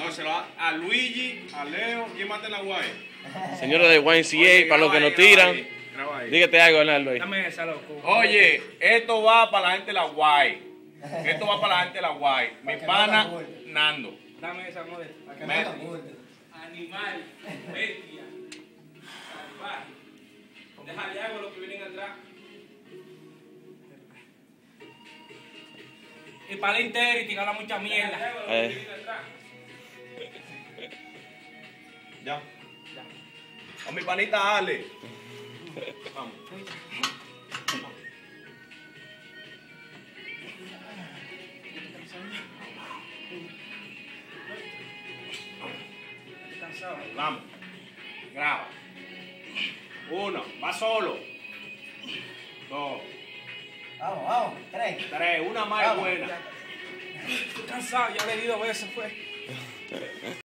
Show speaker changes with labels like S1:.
S1: No, se lo da a Luigi, a Leo. ¿Quién mata en la guay?
S2: Señores de YMCA, para los que nos tiran. Dígate algo, Bernardo. Ahí.
S3: Dame esa, loco.
S1: Oye, esto va para la gente de la guay. Esto va para la gente de la guay. Mi pana Nando.
S3: Dame esa, modelo.
S4: Animal, bestia, salvaje. Déjale algo a los que vienen atrás.
S3: Y para la Integrity, que habla mucha mierda.
S4: Déjale algo a los que vienen atrás.
S1: Ya. A mi panita Ale. Vamos.
S3: Estoy cansado.
S1: Vamos. Graba. 1. Va solo. 2.
S5: Vamos, 3.
S1: 3. Una más buena.
S3: Estoy cansado, ya le di 2 veces, pues.